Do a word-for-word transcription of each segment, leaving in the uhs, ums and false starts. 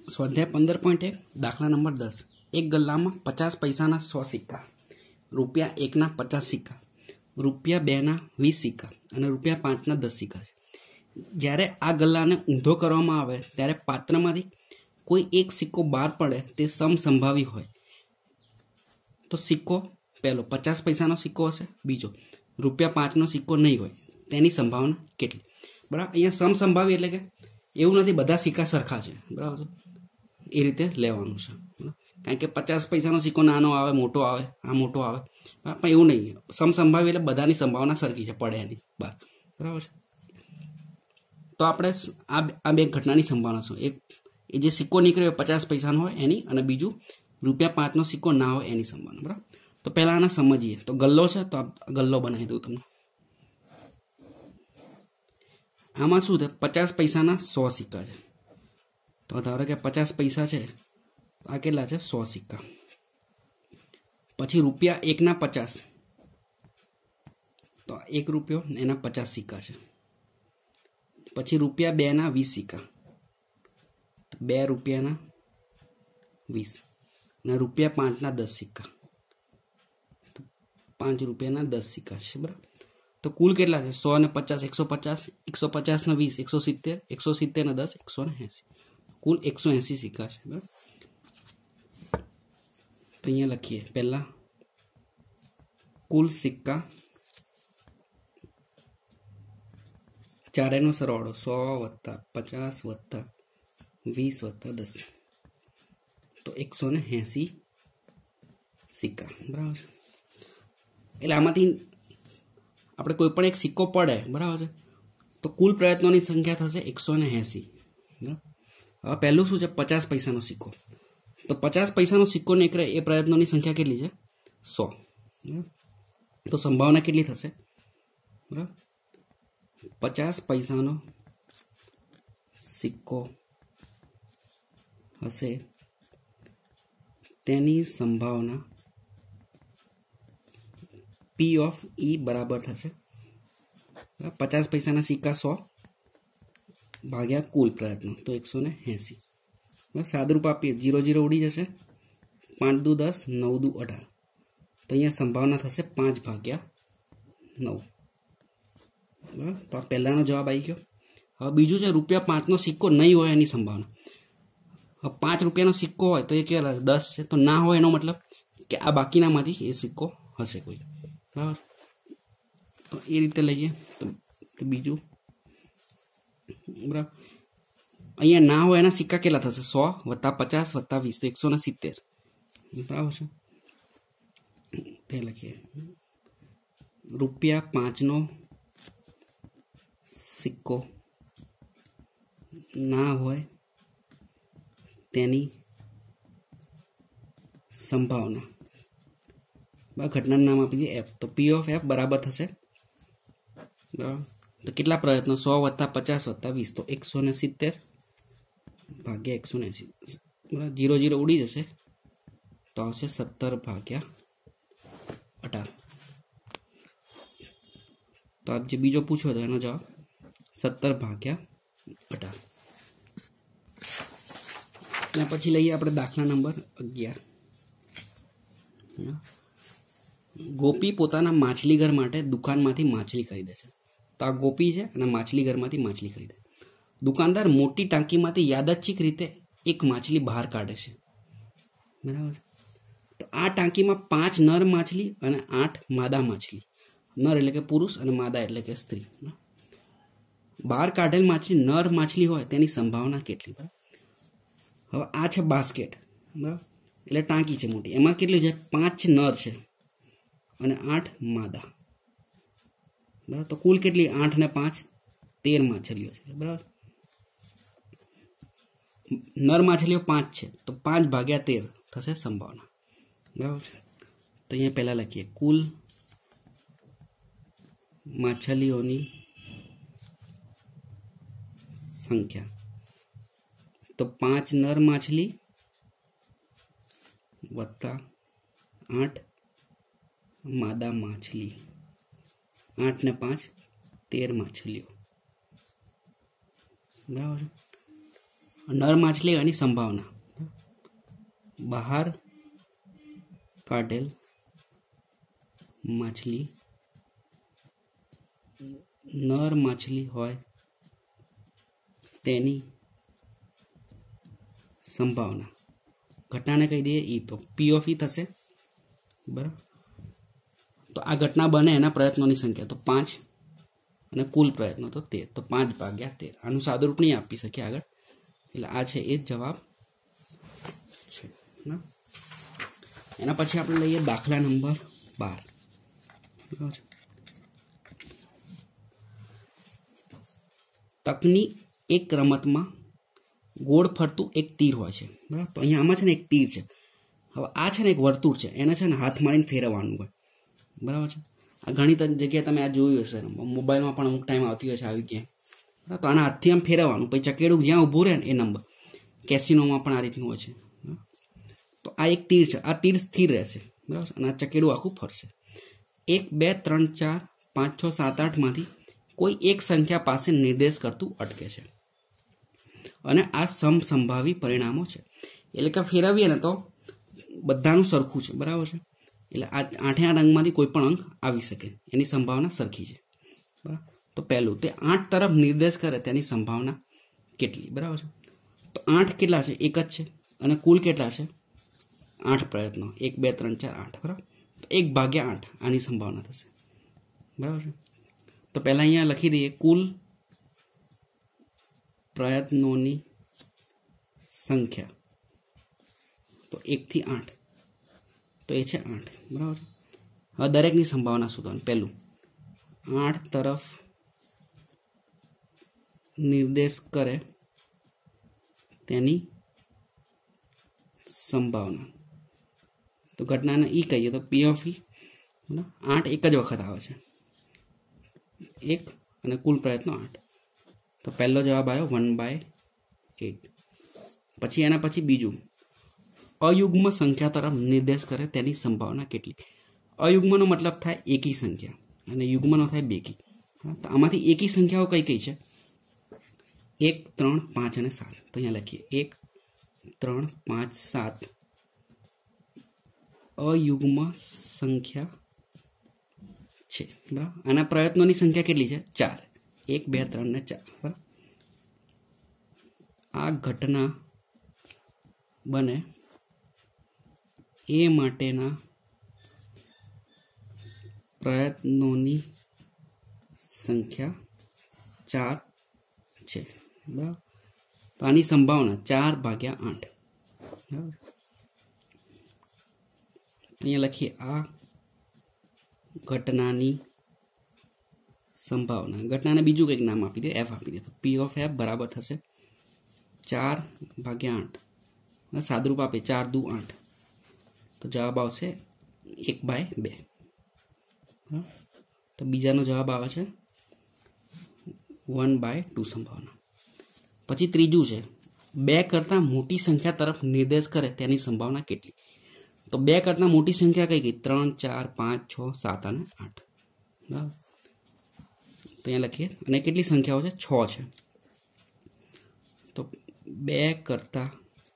स्वाध्याय पंदर पॉइंट एक दाखला नंबर दस। एक गल्ला में पचास पैसा सौ सिक्का, रुपया एक ना पचास सिक्का, रुपया बे ना वीस सिक्का और रुपया पांच ना दस सिक्का। જ્યારે આ ગલ્લાને ઊંધો કરવામાં આવે ત્યારે પાત્રમાંથી કોઈ એક સિક્કો બહાર પડે તે સમસંભાવી હોય તો સિક્કો પહેલો પચાસ પૈસાનો સિક્કો હશે, બીજો રૂપિયા પાંચનો સિક્કો નહીં હોય તેની સંભાવના કેટલી? બરાબર, અહીંયા સમસંભાવી એટલે કે એવું નથી બધા સિક્કા સરખા છે, બરાબર, એ રીતે લેવાનું છે। કારણ કે પચાસ પૈસાનો સિક્કો નાનો આવે, મોટો આવે, આ મોટો આવે, પણ એવું નહીં। સમસંભાવી એટલે બધાની સંભાવના સરખી છે પડે એની બહાર, બરાબર છે। તો આપણે આ બે ઘટનાની સંભાવના શું? એક એ જે સિક્કો નીકળ્યો પચાસ પૈસાનો હોય એની, અને બીજું રૂપિયા પાંચનો સિક્કો ના હોય એની સંભાવના, બરાબર। તો પહેલા આને સમજીએ। તો ગલ્લો છે તો ગલ્લો બનાવી દઉં તમને। આમાં શું છે? પચાસ પૈસાના સો સિક્કા છે। તો ધારો કે પચાસ પૈસા છે, આ કેટલા છે? સો સિક્કા। પછી રૂપિયા એકના પચાસ, તો એક રૂપિયો એના પચાસ સિક્કા છે। પછી રૂપિયા બે ના વીસ સિક્કા, બે રૂપિયાના વીસ, અને રૂપિયા પાંચના દસ સિક્કા, પાંચ રૂપિયાના દસ સિક્કા છે, બરાબર। તો કુલ કેટલા છે? સો ને પચાસ, એકસો પચાસ, એકસો પચાસ ને વીસ, એકસો સિત્તેર, એકસો સિત્તેર ને દસ, એકસો ને એસી, કુલ એકસો એસી સિક્કા છે, બરાબર। તો અહીંયા લખીએ પહેલા કુલ સિક્કા, ચારેનો સરવાળો સો વત્તા પચાસ વત્તા વીસ વત્તા દસ, તો એકસો ને એસી સિક્કા, બરાબર। એટલે આમાંથી આપણે કોઈ પણ એક સિક્કો પડે, બરાબર છે, તો કુલ પ્રયત્નોની સંખ્યા થશે એકસો ને એસી, બરાબર। હવે પહેલું શું છે? પચાસ પૈસાનો સિક્કો, તો પચાસ પૈસાનો સિક્કો નીકળે એ પ્રયત્નોની સંખ્યા કેટલી છે? સો, બરાબર। તો સંભાવના કેટલી થશે? બરાબર, પચાસ પૈસાનો સિક્કો હશે તેની સંભાવના પી ઓફ ઈ બરાબર થશે પચાસ પૈસાના સિક્કા સો ભાગ્યા કુલ પ્રયત્નો, તો એકસો ને એસી। સાદરૂપ આપીએ, જીરો જીરો ઉડી જશે, પાંચ દુ દસ, નવ દુ અઢાર, તો અહીંયા સંભાવના થશે પાંચ ભાગ્યા નવ, બરાબર। તો આ પહેલાનો જવાબ આવી ગયો। હવે બીજું છે રૂપિયા પાંચનો સિક્કો નહીં હોય એની સંભાવના। હવે પાંચ રૂપિયાનો સિક્કો હોય તો એ કેટલા? દસ છે, તો ના હોય એનો મતલબ કે આ બાકીનામાંથી એ સિક્કો હશે કોઈ, બરાબર। તો એ રીતે લઈએ તો બીજું, બરાબર, અહીંયા ના હોય એના સિક્કા કેટલા થશે? સો વત્તા પચાસ વત્તા વીસ, તો એકસો ને સિત્તેર, બરાબર છે। તે લખીએ રૂપિયા પાંચનો સિક્કો ના હોય તેની સંભાવના, ઘટનાનું નામ આપી દઈએ એફ, તો પી ઓફ એફ બરાબર થશે, બરાબર। તો કેટલા પ્રયત્નો? સો વત્તા પચાસ વત્તા વીસ, તો એકસો ને સિત્તેર ભાગ્યા એકસો ને એસી, બરાબર। જીરો જીરો ઉડી જશે, તો આવશે સત્તર ભાગ્યા અઢાર। તો આપ જે બીજો પૂછો તો એનો જવાબ સત્તર ભાગ્યા અઢાર। એના પછી લઈએ આપણે દાખલા નંબર અગિયાર। ગોપી પોતાના માછલી ઘર માટે દુકાનમાંથી માછલી ખરીદે છે। તો આ ગોપી છે અને માછલી ઘરમાંથી માછલી ખરીદે। દુકાનદાર મોટી ટાંકીમાંથી યાદચ્છિક રીતે એક માછલી બહાર કાઢે છે, બરાબર। તો આ ટાંકીમાં પાંચ નર માછલી અને આઠ માદા માછલી, નર એટલે કે પુરુષ અને માદા એટલે કે સ્ત્રી, બહાર કાઢેલ માછલી નર માછલી હોય તેની સંભાવના કેટલી? બરાબર। હવે આ છે બાસ્કેટ, બરાબર, એટલે ટાંકી છે મોટી, એમાં કેટલી છે? પાંચ નર છે અને આઠ માદા, બરાબર। તો કુલ કેટલી? આઠ ને પાંચ તેર માછલીઓ છે, બરાબર। નર માછલીઓ પાંચ છે, તો પાંચ ભાગ્યા તેર થશે સંભાવના, બરાબર છે। તો અહીંયા પહેલા લખીએ કુલ માછલીઓની સંખ્યા, તો પાંચ નર માછલી વત્તા આઠ માદા માછલી, આઠ ને પાંચ તેર માછલીઓ, બરાબર છે। નર માછલી લેવાની સંભાવના, બહાર કાઢેલ માછલી નર માછલી હોય તેની સંભાવના, ઘટનાને કહી દઈએ ઈ, તો પી ઓફ ઈ થશે બરાબર. તો આ ઘટના બને એના પ્રયત્નોની સંખ્યા તો પાંચ અને કુલ પ્રયત્નો તો તેર, તો પાંચ ભાગ્યા તેર. આનું સાદુરૂપ નહીં આપી શકીએ આગળ, એટલે આ છે એ જ જવાબ છે. એના પછી આપણે લઈએ દાખલા નંબર બાર. તકની એક રમતમાં ગોળ ફરતું એક તીર હોય છે બરાબર. તો અહીંયા આમાં છે ને એક તીર છે. હવે આ છે ને એક વર્તુળ છે, એને છે ને હાથ મારીને ફેરવવાનું હોય બરાબર છે. આ ઘણી જગ્યાએ તમે આ જોયું હશે, મોબાઈલમાં પણ અમુક ટાઈમ આવતી હોય છે આવી ગયા બરાબર. તો આના હાથથી આમ ફેરવવાનું, પછી ચકેડું જ્યાં ઊભું રહે ને એ નંબર. કેસિનોમાં પણ આ રીતનું હોય છે. તો આ એક તીર છે, આ તીર સ્થિર રહેશે બરાબર, અને આ ચકેડું આખું ફરશે. એક બે ત્રણ ચાર પાંચ છ સાત આઠ માંથી કોઈ એક સંખ્યા પાસે નિર્દેશ કરતું અટકે છે, અને આ સમસંભાવી પરિણામો છે. એટલે કે ફેરવીએ ને તો બધાનું સરખું છે બરાબર છે. એટલે આ આઠે આઠ અંકમાંથી કોઈ પણ અંક આવી શકે, એની સંભાવના સરખી છે બરાબર. તો પહેલું તે આઠ તરફ નિર્દેશ કરે તેની સંભાવના કેટલી બરાબર છે. તો આઠ કેટલા છે? એક જ છે, અને કુલ કેટલા છે? આઠ પ્રયત્નો, એક બે ત્રણ ચાર આઠ બરાબર. તો એક ભાગ્યા આઠ આની સંભાવના થશે બરાબર છે. તો પહેલા અહીંયા લખી દઈએ કુલ પ્રયત્નોની સંખ્યા, તો એક થી આઠ, તો એ છે આઠ બરાબર. હવે દરેકની સંભાવના શોધવાની. પહેલું આઠ તરફ નિર્દેશ કરે તેની સંભાવના, તો ઘટનાને ઈ કહીએ તો પી ઓફ ઈ. આઠ એક જ વખત આવે છે, એક, અને કુલ પ્રયત્નો આઠ. તો પહેલો જવાબ આવ્યો વન બાય એટ. પછી એના પછી બીજું, અયુગ્મ સંખ્યા તરફ નિર્દેશ કરે તેની સંભાવના કેટલી. અયુગ્મનો મતલબ થાય એકી સંખ્યા, અને યુગ્મનો થાય બેકી. તો આમાંથી એકી સંખ્યાઓ કઈ કઈ છે? એક, ત્રણ, પાંચ અને સાત. તો અહીંયા લખીએ એક, ત્રણ, પાંચ, સાત અયુગ્મ સંખ્યા છે બરાબર. આના પ્રયત્નોની સંખ્યા કેટલી છે? ચાર. એક, બે, ત્રણ ને ચાર બરાબર. આ ઘટના બને એ માટેના પ્રયત્નોની સંખ્યા ચાર છે બરાબર. તો આની સંભાવના ચાર ભાગ્યા આઠ બરાબર. અહીંયા લખીએ આ ઘટનાની સંભાવના. ઘટનાને બીજું કંઈક નામ આપી દે, એફ આપી દે. તો પી ઓફ એફ બરાબર થશે ચાર ભાગ્યા આઠ. સાદરૂપ આપે ચાર દુ આઠ, તો જવાબ આવશે એક બાય બે. તો બીજાનો જવાબ આવે છે વન બાય ટુ સંભાવના. પછી ત્રીજું છે બે કરતાં મોટી સંખ્યા તરફ નિર્દેશ કરે તેની સંભાવના કેટલી. તો બે કરતાં મોટી સંખ્યા કઈ કઈ? ત્રણ, ચાર, પાંચ, છ, સાત અને આઠ બરાબર. તો અહીંયા લખીએ. અને કેટલી સંખ્યાઓ છે? છ છે. તો બે કરતાં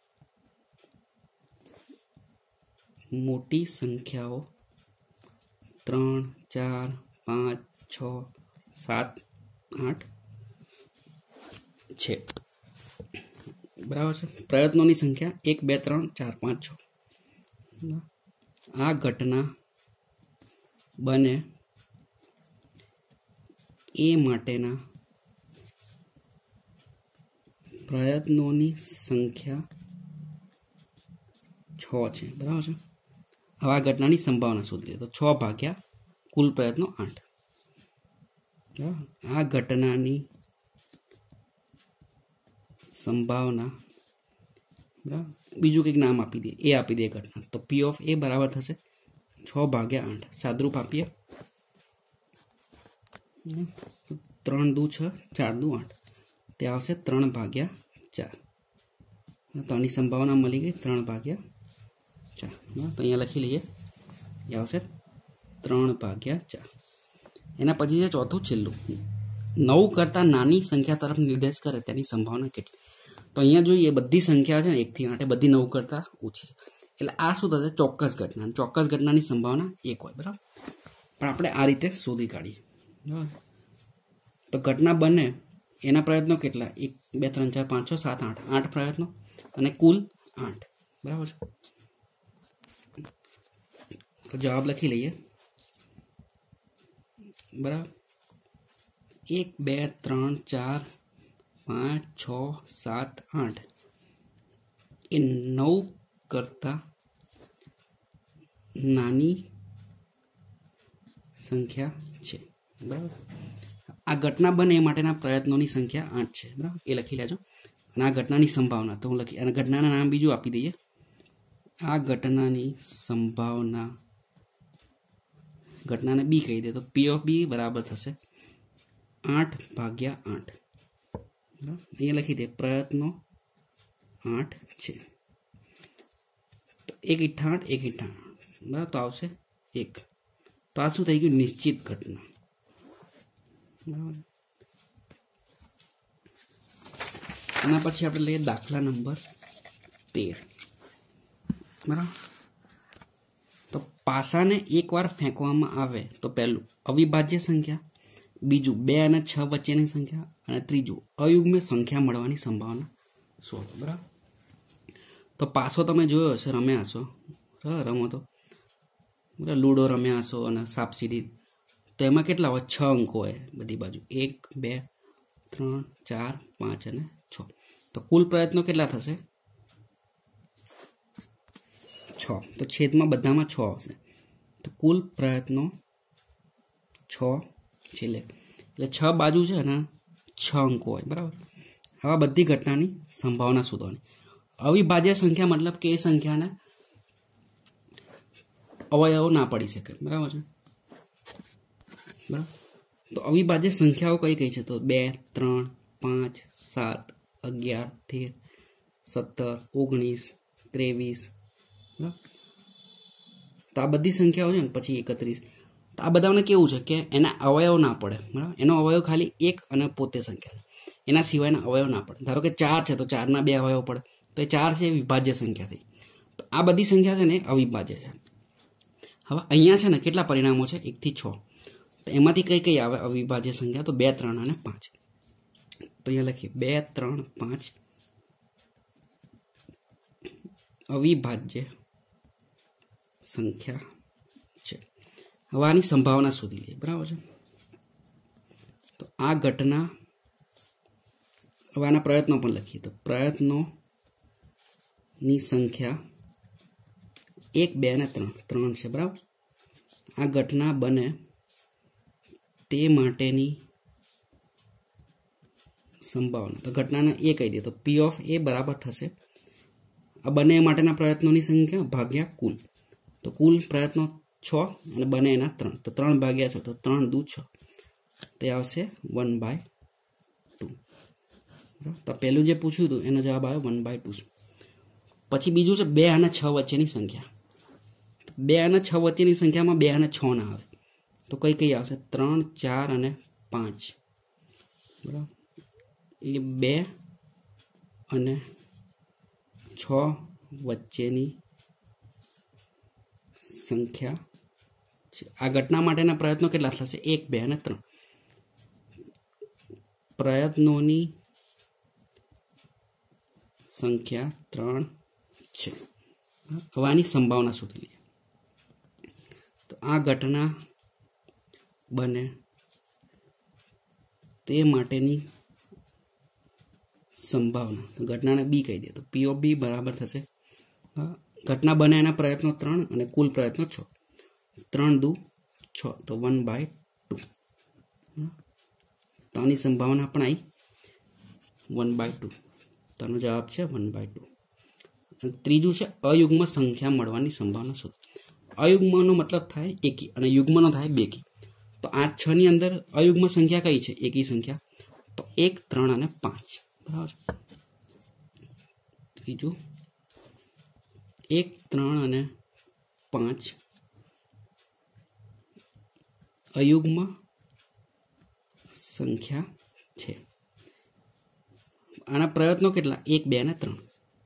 મોટી સંખ્યાઓ ત્રણ, ચાર, પાંચ, છ, સાત, આઠ છે બરાબર છે. પ્રયત્નોની સંખ્યા એક, બે, ત્રણ, ચાર, પાંચ, છ. આ ઘટના બને એ માટેના પ્રયત્નોની સંખ્યા છ છે બરાબર છે. હવે આ ઘટનાની સંભાવના શોધી તો છ ભાગ્યા કુલ પ્રયત્નો આઠ. આ ઘટનાની સંભાવના બરાબર. બીજું કંઈક નામ આપી દે, એ આપી દે ઘટના. તો પી ઓફ એ બરાબર થશે છ ભાગ્યા આઠ. સાદરૂપ આપીએ ત્રણ દુ છ, ચાર દુ આઠ, તે આવશે ત્રણ ભાગ્યા ચાર. તો આની સંભાવના મળી ગઈ ત્રણ ભાગ્યા ચાર. તો અહીંયા લખી લઈએ, એ આવશે ત્રણ ભાગ્યા ચાર. એના પછી છે ચોથું છેલ્લું, નવ કરતાં નાની સંખ્યા તરફ નિર્દેશ કરે તેની સંભાવના કેટલી. તો અહીંયા જોઈએ બધી સંખ્યા છે ને એકથી આઠ એ બધી નવ કરતાં ઓછી છે, એટલે આ શું થશે? ચોક્કસ ઘટના. ચોક્કસ ઘટનાની સંભાવના એક હોય, બરાબર. પણ આપણે આ રીતે શોધી કાઢીએ, બરાબર. તો ઘટના બને એના પ્રયત્નો કેટલા? એક બે ત્રણ ચાર પાંચ છ સાત આઠ આઠ પ્રયત્નો અને કુલ આઠ, બરાબર છે. તો જવાબ લખી લઈએ, બરાબર. એક બે ત્રણ ચાર પાંચ છ સાત આઠ એ નવ કરતા નાની સંખ્યા છે, બરાબર. આ ઘટના બને એ માટેના પ્રયત્નોની સંખ્યા આઠ છે, બરાબર. એ લખી લેજો. અને આ ઘટનાની સંભાવના તો હું લખી, અને ઘટનાના નામ બીજું આપી દઈએ. આ ઘટનાની સંભાવના, ઘટનાને બી કહી દે તો પી ઓફ બી બરાબર થશે આઠ ભાગ્યા આઠ. અહીંયા લખી દે પ્રયત્નો આઠ છે. તો એક ઇઠ્ઠા આઠ એક ઇઠ્ઠા આઠ, બરાબર. તો આવશે એક. તો આ શું થઈ ગયું? નિશ્ચિત ઘટના, બરાબર. આના પછી આપણે લઈએ દાખલા નંબર તેર, બરાબર. તો પાસાને એકવાર ફેંકવામાં આવે તો પહેલું અવિભાજ્ય સંખ્યા, બીજું બે અને છ વચ્ચેની સંખ્યા, અને ત્રીજું અયુગ્મ સંખ્યા મળવાની સંભાવના શોધો, બરાબર. તો પાસો તમે જોયો હશે, રમ્યા હશો, રમો તો લૂડો રમ્યા હશો અને સાપસીડી. તો એમાં કેટલા હોય? છ અંકો હોય બધી બાજુ, એક બે ત્રણ ચાર પાંચ અને છ. તો કુલ પ્રયત્નો કેટલા થશે? છ. તો છેદમાં બધામાં છ આવશે. તો કુલ પ્રયત્નો છ છેલ્લે, એટલે છ બાજુ છે અને છ અંકો હોય, બરાબર. આવા બધી ઘટનાની સંભાવના શોધવાની. અવિભાજ્ય સંખ્યા મતલબ કે એ સંખ્યાને અવયવો ના પડી શકે, બરાબર છે, બરાબર. તો અવિભાજ્ય સંખ્યાઓ કઈ કઈ છે? તો બે ત્રણ પાંચ સાત અગિયાર તેર સત્તર ઓગણીસ ત્રેવીસ, બરાબર. તો આ બધી સંખ્યાઓ છે ને, પછી એકત્રીસ. તો આ બધાને કેવું છે કે એના અવયવ ના પડે, બરાબર. એનો અવયવ ખાલી એક અને પોતે સંખ્યા છે, એના સિવાયના અવયવ ના પડે. ધારો કે ચાર છે તો ચારના બે અવયવ પડે, તો એ ચાર છે એ વિભાજ્ય સંખ્યા થઈ. તો આ બધી સંખ્યા છે ને એ અવિભાજ્ય છે. હવે અહીંયા છે ને કેટલા પરિણામો છે? એક થી છ. તો એમાંથી કઈ કઈ આવે અવિભાજ્ય સંખ્યા? તો બે ત્રણ અને પાંચ. તો અહીંયા લખીએ બે ત્રણ પાંચ અવિભાજ્ય સંખ્યા છે. હવે આની સંભાવના શોધી લઈએ, બરાબર છે. તો આ ઘટના, હવે આના પ્રયત્નો પણ લખીએ. તો પ્રયત્નો ની સંખ્યા એક બે અને ત્રણ ત્રણ છે, બરાબર. આ ઘટના બને તે માટેની સંભાવના, તો ઘટનાને એ કહી દે તો પી ઓફ એ બરાબર થશે આ બંને માટેના પ્રયત્નોની સંખ્યા ભાગ્યા કુલ. તો કુલ પ્રયત્નો છ અને બને એના ત્રણ, તો ત્રણ ભાગ્યા છ, તો ત્રણ દુ છ, તે આવશે વન બાય ટુ. તો પહેલું જે પૂછ્યું હતું એનો જવાબ આવ્યો વન બાય ટુ. પછી બીજું છે બે અને છ વચ્ચેની સંખ્યા. બે અને છ વચ્ચેની સંખ્યામાં બે અને છ ના આવે, તો કઈ કઈ આવશે? ત્રણ ચાર અને પાંચ, બરાબર. એ બે અને છ વચ્ચેની સંખ્યા છે. આ ઘટના માટેના પ્રયત્નો કેટલા થશે? એક બે અને ત્રણ. પ્રયત્નોની સંખ્યા ત્રણ છે. હવે આની સંભાવના શોધી લઈએ. તો આ ઘટના બને તે માટેની સંભાવના, તો ઘટનાને બી કહી દે તો પી ઓફ બી બરાબર થશે ઘટના બને એના પ્રયત્નો ત્રણ અને કુલ પ્રયત્નો છ. ત્રણ દુ છ, તો વન બાય ટુ. તો આની સંભાવના પણ આવી વન બાય ટુ. તો આનો જવાબ છે વન બાય ટુ. ત્રીજું છે અયુગ્મ સંખ્યા મળવાની સંભાવના શોધો. અયુગ્મનો મતલબ થાય એકી અને યુગ્મનો થાય બેકી. તો આઠ છ ની અંદર અયુગ્મ સંખ્યા કઈ છે? એકી સંખ્યા. તો એક ત્રણ અને પાંચ, બરાબર. ત્રીજું એક ત્રણ અને પાંચ અયુગ્મ સંખ્યા છે. આના પ્રયત્નો કેટલા? એક, બે ને ત્રણ.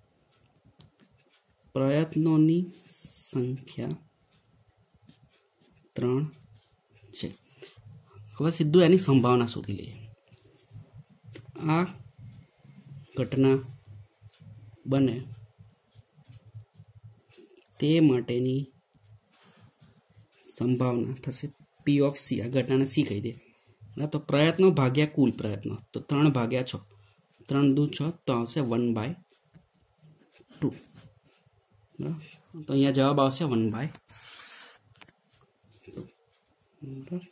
પ્રયત્નોની સંખ્યા ત્રણ છે. હવે સીધું એની સંભાવના શોધી લઈએ. આ ઘટના બને તે માટેની સંભાવના થશે પી ઓફ સી. આ ઘટનાને સી કહી દે. તો પ્રયત્નો ભાગ્યા કુલ પ્રયત્નો, તો ત્રણ ભાગ્યા છ, ત્રણ દુ છ, તો આવશે વન બાય ટુ. બરાબર, તો અહીંયા જવાબ આવશે વન બાય ટુ. બરાબર.